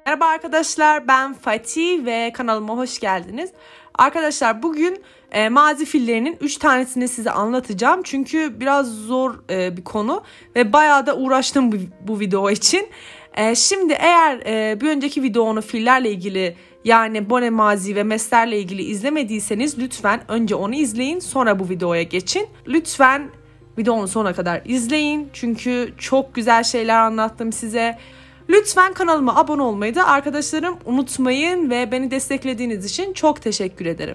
Merhaba arkadaşlar, ben Fatih ve kanalıma hoş geldiniz. Arkadaşlar bugün mazi fiillerinin 3 tanesini size anlatacağım. Çünkü biraz zor bir konu ve bayağı da uğraştım bu video için. Şimdi eğer bir önceki videonu fiillerle ilgili yani bone mazi ve meslerle ilgili izlemediyseniz lütfen önce onu izleyin, sonra bu videoya geçin. Lütfen videonun sonuna kadar izleyin çünkü çok güzel şeyler anlattım size. Lütfen kanalıma abone olmayı da arkadaşlarım unutmayın ve beni desteklediğiniz için çok teşekkür ederim.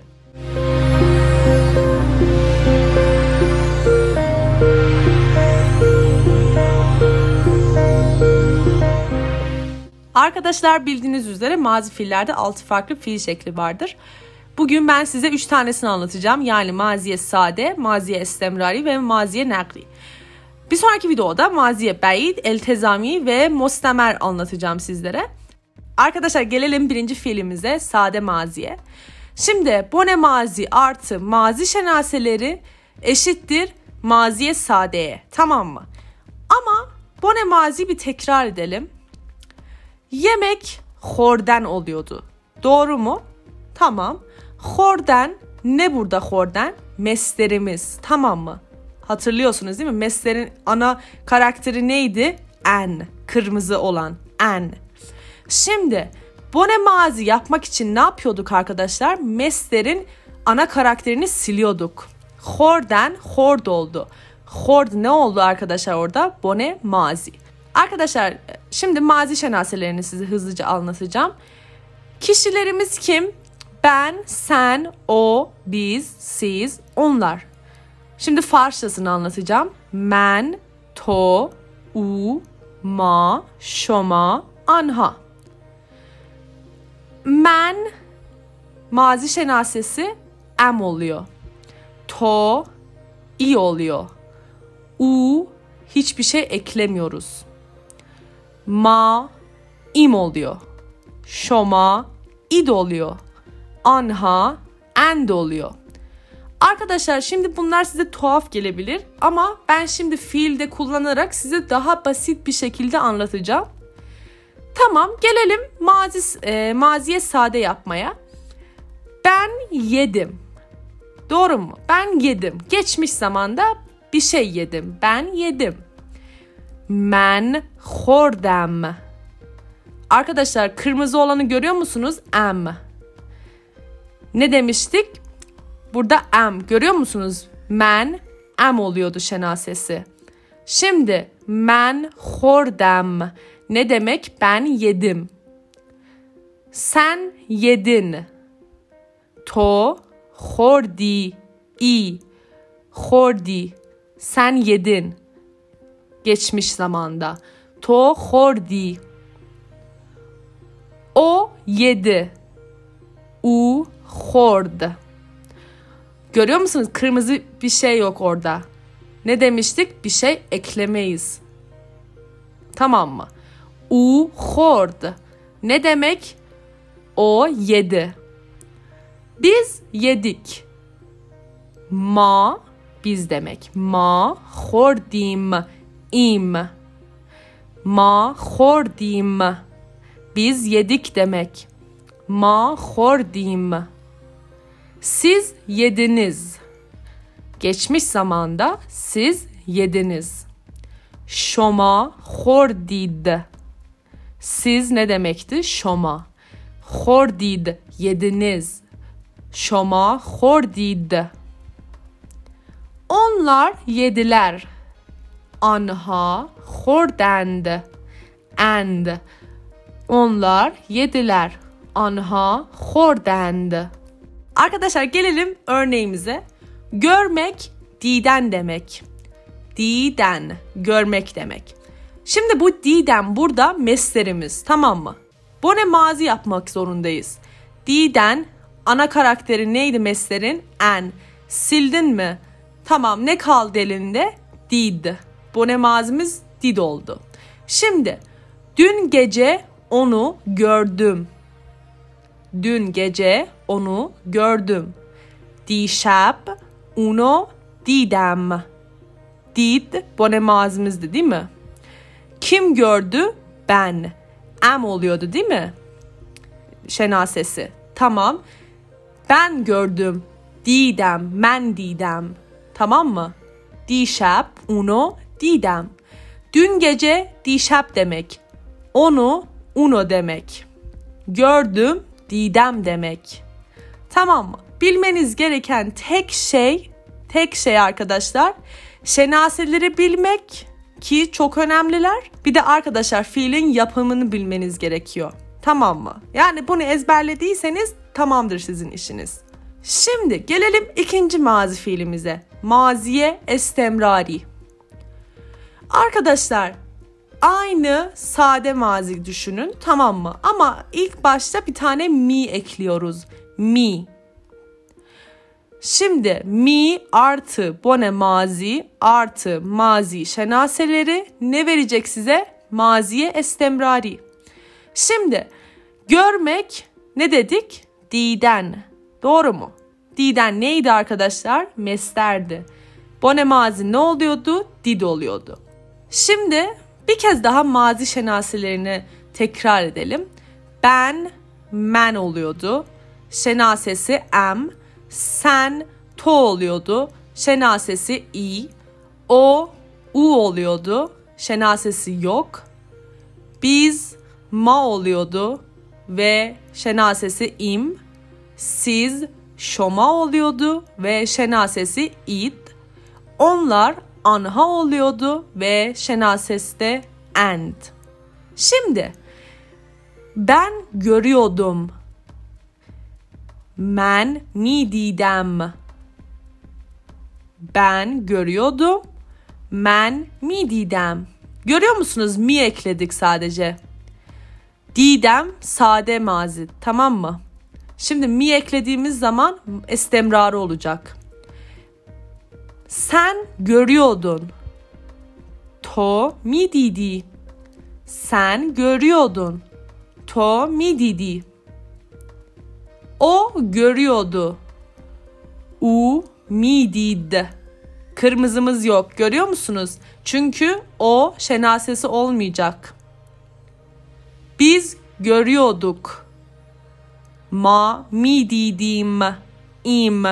Arkadaşlar bildiğiniz üzere mazi fiillerde 6 farklı fiil şekli vardır. Bugün ben size 3 tanesini anlatacağım. Yani maziye sade, maziye estemrari ve maziye nakli. Bir sonraki videoda maziye ba'id, eltezami ve mustemer anlatacağım sizlere. Arkadaşlar gelelim birinci fiilimize, sade maziye. Şimdi bone mazi artı mazi şenaseleri eşittir maziye sadeye. Tamam mı? Ama bone mazi bir tekrar edelim. Yemek horden oluyordu. Doğru mu? Tamam. Horden ne burada horden? Meslerimiz. Tamam mı? Hatırlıyorsunuz değil mi? Meslerin ana karakteri neydi? En. Kırmızı olan. En. Şimdi bone mazi yapmak için ne yapıyorduk arkadaşlar? Meslerin ana karakterini siliyorduk. Horden hord oldu. Hord ne oldu arkadaşlar orada? Bone mazi. Arkadaşlar şimdi mazi şenaselerini size hızlıca anlatacağım. Kişilerimiz kim? Ben, sen, o, biz, siz, onlar. Şimdi Farsçasını anlatacağım. Men, to, u, ma, şoma, anha. Men, mazi şenasesi em oluyor. To, i oluyor. U, hiçbir şey eklemiyoruz. Ma, im oluyor. Şoma, id oluyor. Anha, end oluyor. Arkadaşlar şimdi bunlar size tuhaf gelebilir ama ben şimdi fiilde kullanarak size daha basit bir şekilde anlatacağım. Tamam, gelelim maziye sade yapmaya. Ben yedim. Doğru mu? Ben yedim. Geçmiş zamanda bir şey yedim. Ben yedim. Men hordem. Arkadaşlar kırmızı olanı görüyor musunuz? Em. Ne demiştik? Burada em. Görüyor musunuz? Men em oluyordu şenasesi. Şimdi men hordem. Ne demek? Ben yedim. Sen yedin. To hordi i. Hordi. Sen yedin. Geçmiş zamanda. To hordi. O yedi. U hord. Görüyor musunuz? Kırmızı bir şey yok orada. Ne demiştik? Bir şey eklemeyiz. Tamam mı? U hord. Ne demek? O yedi. Biz yedik. Ma biz demek. Ma hordim im. Ma hordim. Biz yedik demek. Ma hordim. Siz yediniz. Geçmiş zamanda siz yediniz. Şoma hordid. Siz ne demekti? Şoma. Hordid yediniz. Şoma hordid. Onlar yediler. Anha hordend. And. Onlar yediler. Anha hordend. Arkadaşlar gelelim örneğimize. Görmek diden demek. Diden görmek demek. Şimdi bu diden burada meslerimiz, tamam mı? Bone mazi yapmak zorundayız. Diden ana karakteri neydi meslerin? En. Sildin mi? Tamam, ne kaldı elinde? Did. Bone mazimiz did oldu. Şimdi dün gece onu gördüm. Dün gece onu gördüm. Dişab uno didem. Did bone mazimizdi değil mi? Kim gördü? Ben. Am oluyordu değil mi? şenasesi. Tamam. Ben gördüm. Didem, men didem. Tamam mı? Dişab, uno, didem. Dün gece dişab demek. Onu, uno demek. Gördüm, didem demek. Tamam mı? Bilmeniz gereken tek şey arkadaşlar, şenaseleri bilmek ki çok önemliler. Bir de arkadaşlar fiilin yapımını bilmeniz gerekiyor. Tamam mı? Yani bunu ezberlediyseniz tamamdır sizin işiniz. Şimdi gelelim ikinci mazi fiilimize. Maziye estemrari. Arkadaşlar aynı sade mazi düşünün, tamam mı? Ama ilk başta bir tane mi ekliyoruz. Mi. Şimdi mi artı bone mazi artı mazi şenaseleri ne verecek size? Maziye estemrari. Şimdi görmek ne dedik? Diden. Doğru mu? Diden neydi arkadaşlar? Mesterdi. Bone mazi ne oluyordu? Did oluyordu. Şimdi bir kez daha mazi şenaselerini tekrar edelim. Ben, men oluyordu. Şenasesi am. Sen, to oluyordu. Şenasesi i. O, u oluyordu. Şenasesi yok. Biz, ma oluyordu. Ve şenasesi im. Siz, şoma oluyordu. Ve şenasesi id. Onlar, anha oluyordu. Ve şenasesi de and. Şimdi ben görüyordum. Men mi didem. Ben görüyordum. Men mi didem. Görüyor musunuz? Mi ekledik sadece. Didem sade mazi. Tamam mı? Şimdi mi eklediğimiz zaman estemrarı olacak. Sen görüyordun. To mi didi. Sen görüyordun. To mi didi. O görüyordu. U mi did. Kırmızımız yok. Görüyor musunuz? Çünkü o şenasesi olmayacak. Biz görüyorduk. Ma mi didim. İm.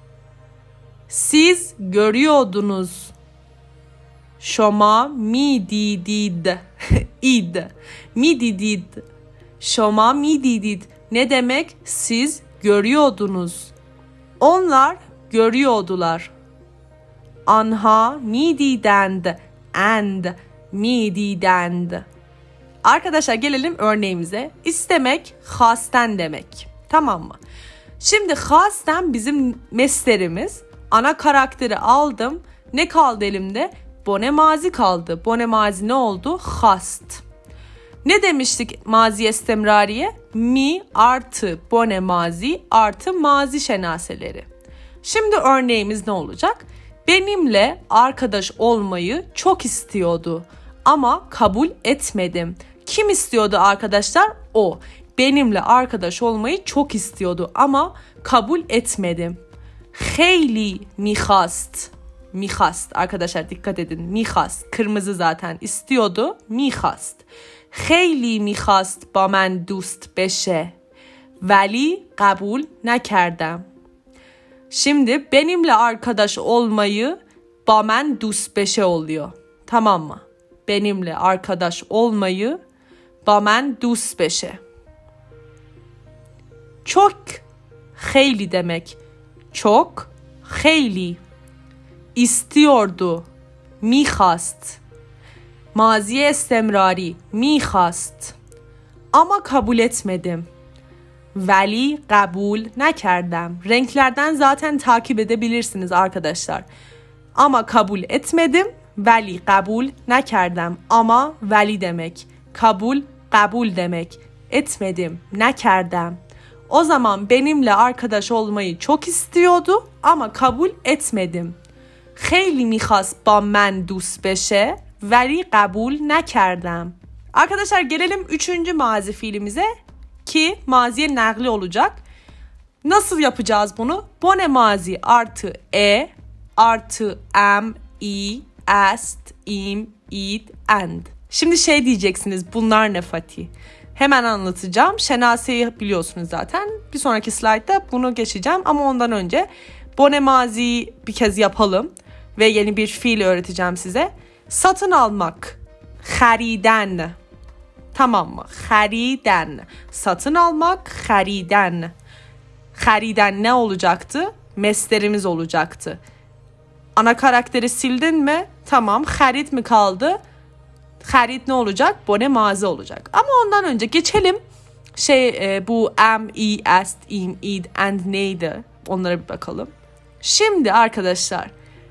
Siz görüyordunuz. Şoma mi didid. İd. Mi didid. Şoma mi didid. Ne demek? Siz görüyordunuz. Onlar görüyordular. Anha mi didend. And mi didend. Arkadaşlar gelelim örneğimize. İstemek hasten demek. Tamam mı? Şimdi hasten bizim mesterimiz. Ana karakteri aldım. Ne kaldı elimde? Bone mazi kaldı. Bone mazi ne oldu? Hast. Ne demiştik mazi estemrariye? Mi artı bone mazi artı mazi şenaseleri. Şimdi örneğimiz ne olacak? Benimle arkadaş olmayı çok istiyordu ama kabul etmedim. Kim istiyordu arkadaşlar? O. Benimle arkadaş olmayı çok istiyordu ama kabul etmedim. Kheyli mihast. Mihast arkadaşlar dikkat edin. Mihast kırmızı zaten istiyordu. Mihast. خیلی میخواست با من دوست بشه ولی قبول نکردم. Şimdi benimle arkadaş olmayı با من دوست بشه oluyor. Tamam mı? Benimle arkadaş olmayı با من دوست بشه. Çok خیلی demek. Çok خیلی istiyordu. میخواست. Maziye estemrari میخواست ama kabul etmedim. Veli kabul nekerdem. Renklerden zaten takip edebilirsiniz arkadaşlar. Ama kabul etmedim. Veli kabul nekerdem. Ama veli demek. Kabul demek. Etmedim, nekerdem. O zaman benimle arkadaş olmayı çok istiyordu ama kabul etmedim. Kheyli mikhast ba men dost beşe veli kabul nekerdem. Arkadaşlar gelelim 3. mazi fiilimize ki maziye nakli olacak. Nasıl yapacağız bunu? Bone mazi artı e artı am, i, est, im, id, and. Şimdi diyeceksiniz bunlar ne Fatih? Hemen anlatacağım. Şenase'yi biliyorsunuz zaten. Bir sonraki slaytta bunu geçeceğim ama ondan önce bone maziyi bir kez yapalım ve yeni bir fiil öğreteceğim size. Satın almak. Xariden. Tamam mı? Xariden. Satın almak, xariden. Xariden ne olacaktı? Meslerimiz olacaktı. Ana karakteri sildin mi? Tamam. Xarit mi kaldı? Xarit ne olacak? Bone mazi olacak. Ama ondan önce geçelim. Bu am, i, est, im, id, and neydi? Onlara bir bakalım. Şimdi arkadaşlar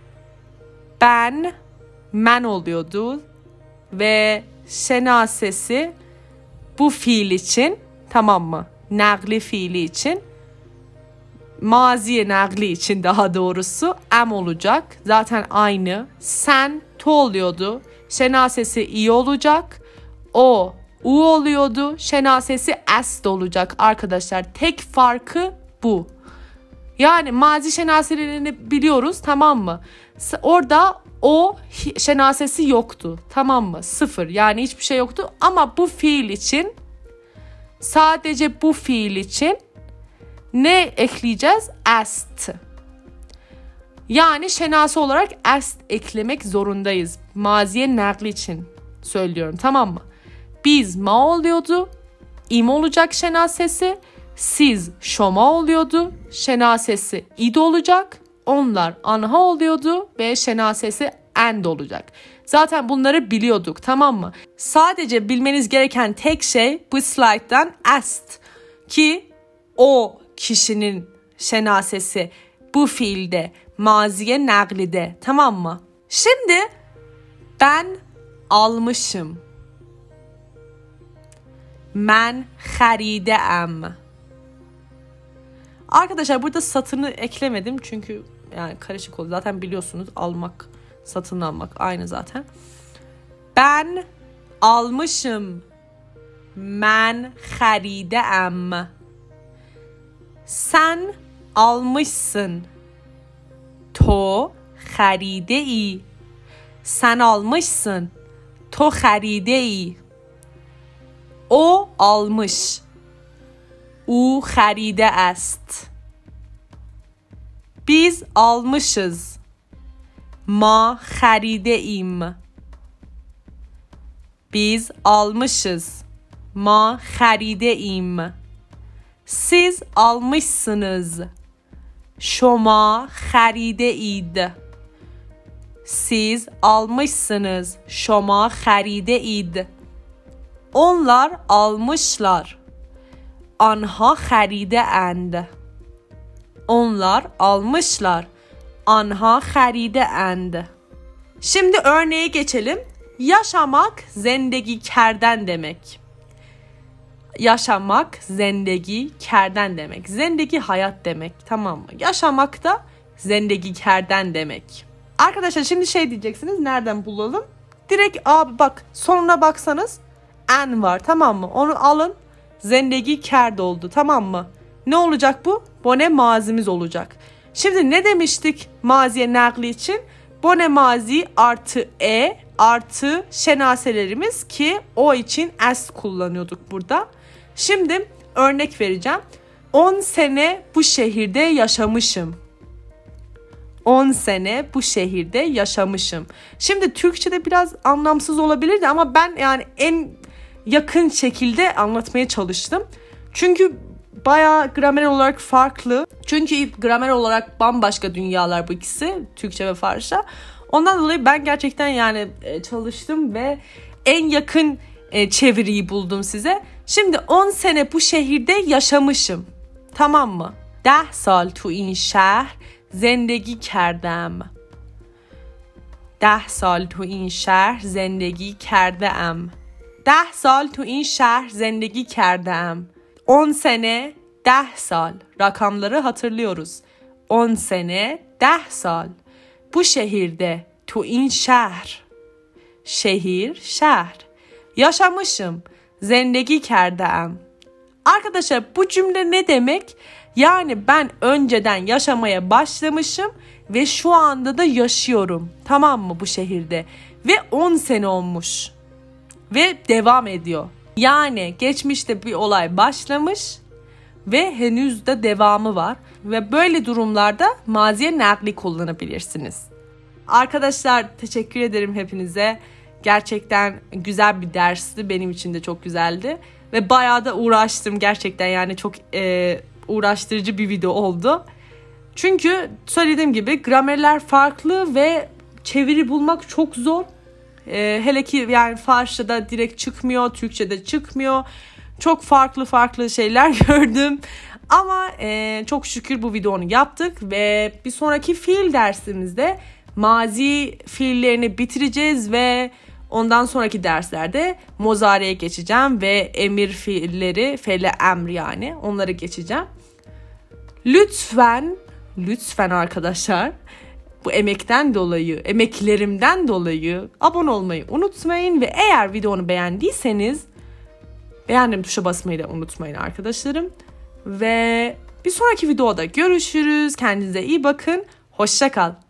men oluyordu ve şenasesi bu fiil için, tamam mı? Nagli fiili için, maziye nagli için daha doğrusu am olacak. Zaten aynı. Sen to oluyordu. Şenasesi i olacak. O u oluyordu. Şenasesi est olacak arkadaşlar. Tek farkı bu. Yani mazi şenaselerini biliyoruz, tamam mı? Orada o şenasesi yoktu, tamam mı? Sıfır, yani hiçbir şey yoktu. Ama bu fiil için, sadece bu fiil için ne ekleyeceğiz? Est. Yani şenası olarak est eklemek zorundayız. Maziye nagli için söylüyorum, tamam mı? Biz ma oluyordu. İm olacak şenasesi. Siz şoma oluyordu. Şenasesi id olacak. Onlar anha oluyordu ve şenasesi end olacak. Zaten bunları biliyorduk, tamam mı? Sadece bilmeniz gereken tek şey bu slayttan est. Ki o kişinin şenasesi bu fiilde, maziye naglide, tamam mı? Şimdi ben almışım. Men xarideam. Arkadaşlar burada satını eklemedim çünkü yani karışık oldu. Zaten biliyorsunuz almak, satın almak aynı zaten. Ben almışım. Men xarideam. Sen almışsın. To xaride-i. Sen almışsın. To xaride-i. O almış. U xaride est. Biz almışız. Ma xaride-im. Biz almışız. Ma xaride-im. Siz almışsınız. Şoma xaride-id. Siz almışsınız. Şoma xaride-id. Onlar almışlar. Anha xaride-end. Onlar almışlar. Anha xaride-end. Şimdi örneğe geçelim. Yaşamak zendegi kerden demek. Yaşamak zendegi kerden demek. Zendegi hayat demek, tamam mı? Yaşamak da zendegi kerden demek. Arkadaşlar şimdi diyeceksiniz, nereden bulalım? Direkt abi bak, sonuna baksanız en var, tamam mı? Onu alın, zendegi kerd oldu, tamam mı? Ne olacak bu? Bone mazimiz olacak. Şimdi ne demiştik maziye nagli için? Bone mazi artı e artı şenaselerimiz ki o için est kullanıyorduk burada. Şimdi örnek vereceğim. 10 sene bu şehirde yaşamışım. 10 sene bu şehirde yaşamışım. Şimdi Türkçe'de biraz anlamsız olabilirdi ama ben yani en yakın şekilde anlatmaya çalıştım. Çünkü bayağı gramer olarak farklı. Çünkü gramer olarak bambaşka dünyalar bu ikisi. Türkçe ve Farsça. Ondan dolayı ben gerçekten yani çalıştım ve en yakın çeviriyi buldum size. Şimdi 10 sene bu şehirde yaşamışım. Tamam mı? 10 sal tu in şehr zendegi kerdem. 10 sal tu in şehr zendegi kerdem. 10 sal tu in şehr zendegi kerdem. 10 sene 10 sal. Rakamları hatırlıyoruz. 10 sene 10 sal. Bu şehirde tu in şehr. Şehir, şehr. Yaşamışım. Zendegi kerdem. Arkadaşlar bu cümle ne demek? Yani ben önceden yaşamaya başlamışım ve şu anda da yaşıyorum. Tamam mı bu şehirde? Ve 10 sene olmuş. Ve devam ediyor. Yani geçmişte bir olay başlamış ve henüz de devamı var. Ve böyle durumlarda maziye nakli kullanabilirsiniz. Arkadaşlar teşekkür ederim hepinize. Gerçekten güzel bir dersti. Benim için de çok güzeldi. Ve bayağı da uğraştım gerçekten, yani çok uğraştırıcı bir video oldu. Çünkü söylediğim gibi gramerler farklı ve çeviri bulmak çok zor. Hele ki yani Farsça'da direkt çıkmıyor, Türkçe'de çıkmıyor. Çok farklı şeyler gördüm. Ama çok şükür bu videonu yaptık ve bir sonraki fiil dersimizde mazi fiillerini bitireceğiz ve ondan sonraki derslerde muzari'ye geçeceğim ve emir fiilleri, fe'le emr yani onları geçeceğim. Lütfen arkadaşlar bu emeklerimden dolayı abone olmayı unutmayın ve eğer videonu beğendiyseniz beğendim tuşa basmayı da unutmayın arkadaşlarım. Ve bir sonraki videoda görüşürüz. Kendinize iyi bakın. Hoşça kal.